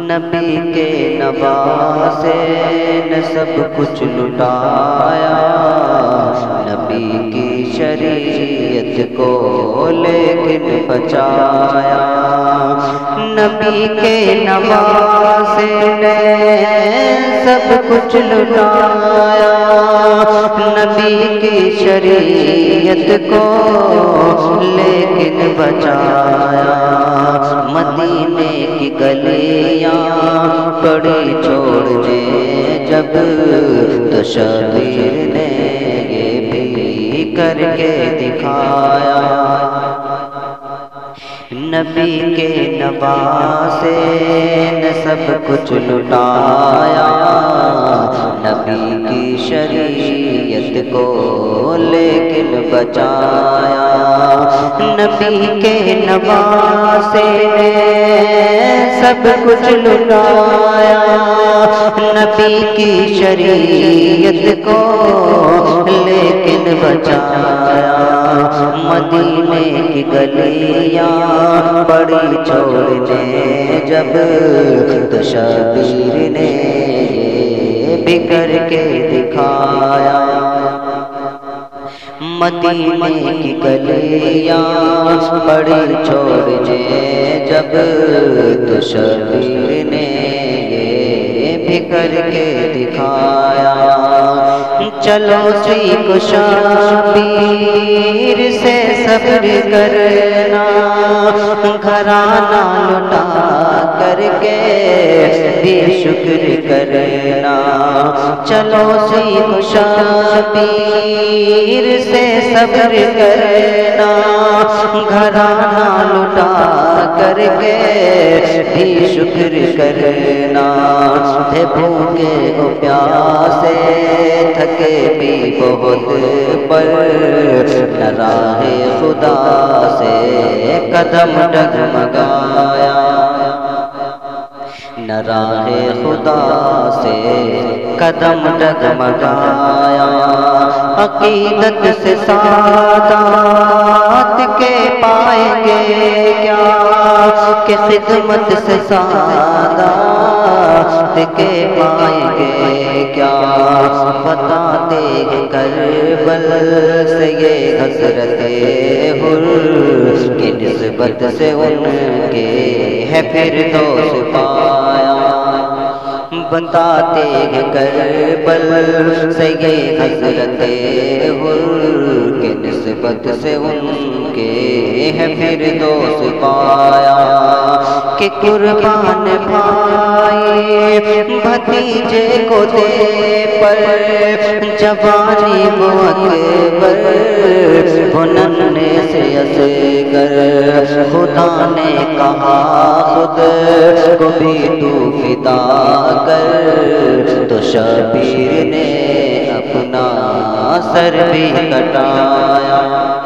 نبی کے نواسے نے سب کچھ لٹایا، نبی کی شریعت کو لیکن بچایا، نبی کے نواسے نے سب کچھ لٹایا، نبی کی شریعت کو لیکن بچایا، مدینے کی گلیاں پڑی چھوڑنے جب تو شبیر نے یہ بھی کر کے دکھایا، نبی کے نواسے نے سب کچھ لٹایا، نبی کی شریعت کو لیکن بچایا، نبی کے نواسے نے سب کچھ لٹایا، نبی کی شریعت کو لیکن بچایا، مدینے کی گلیاں بڑی چھوڑنے جب تو شبیر نے یہ بھی کر کے دکھایا، مدینے کی گلیاں بڑی چھوڑنے جب تو شبیر نے یہ بھی کر کے دکھایا، چلو سیکھو شبیر سے صبر کرنا، گھرانہ لٹا کر کے بھی شکر کرنا، چلو سیکھو شبیر سے صبر کرنا، گھرانہ لٹا کر کے بھی شکر کرنا، تھے بھوکے ہو پیاسے تھکے بھی بہت پر نہ راہ خدا سے قدم ڈگمگایا، نہ راہ خدا سے قدم ڈگمگایا، عقیدت سے سعادت کے پائیں گے کیا کہ خدمت سے سعادت کے پائیں گے کیا، بتاتے ہیں کربل سے یہ حضرت حر کی نسبت سے ان کے ہے فردوس پایا، بتاتے ہیں کربل سے یہ حضرت حر کی نسبت سے ان کے ہے فردوس پایا، کہ قربان بھائی بھتیجے کو دے پر جوانی وہ اکبر وہ ننھے سے اصغر، خدا نے کہا خود کو بھی تو فدا کر، تو شبیر نے اپنا سر بھی کٹایا،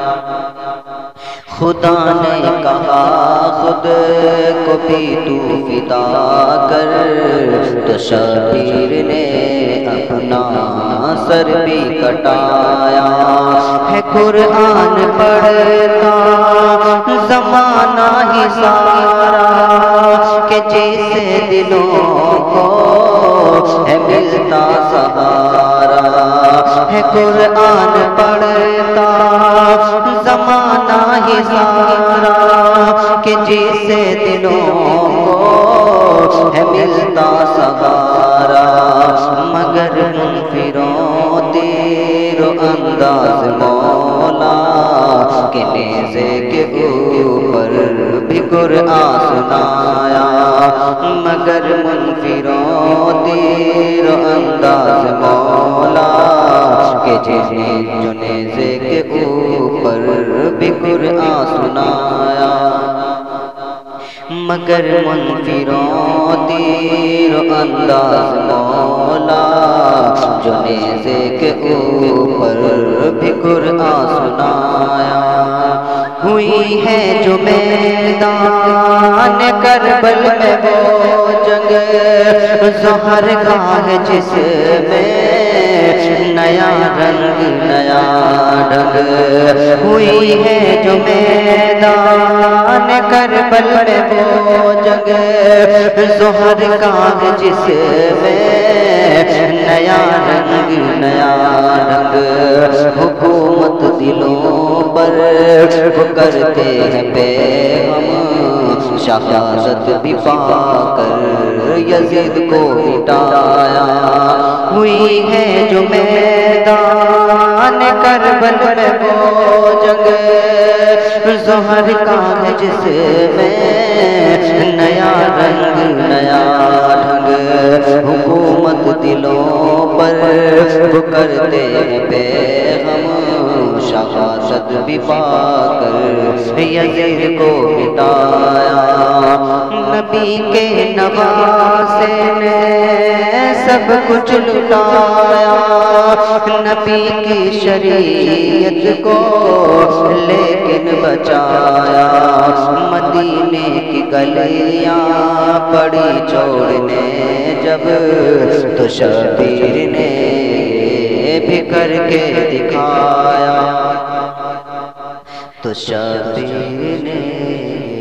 خدا نے کہا خود کو بھی تو فدا کر، تو شبیر نے اپنا سر بھی کٹایا، ہے قرآن پڑھتا زمانہ ہی سارا کہ جیسے دلوں کو ہے ملتا سہارا، ہے قرآن پڑھتا زمانہ ہی سارا کہ جیسے دلوں کو ہے ملتا سہارا، مگر منفروں تیر و انداز مولا کے نیزے کے اوپر بھی قرآن سنایا، مگر منفروں تیر و انداز مولا کے جو نیزے کے اوپر بھی قرآن سنایا، مگر منفروں تیر و انداز مولا جو نیزے کے اوپر بھی قرآن سنایا، ہوئی ہے جو میدان کربل میں وہ جنگ ظہر گاہ جس میں نیا رنگ نیا ڈھنگ ہوئی ہے جو میدان کربل میں وہ جنگ ظہر کا جس میں نیا رنگ نیا ڈھنگ حکومت دلوں پر کرتے ہیں بے ہم شہادت بھی پا کر یزید کو مٹایا ہوئی ہے جو میدان کربل میں وہ جنگ ظہر کا ہے جس میں نیا رنگ نیا ڈھنگ حکومت دلوں پر کرتے ہیں بے ہم شہادت بھی پا کر یزید کو مٹایا نبی کے نواسے نے سب کچھ لٹایا نبی کی شریعت کو لیکن بچایا مدینے کی گلیاں پڑی چھوڑنے جب تو شبیر نے بھی کر کے دکھایا تو شبیر نے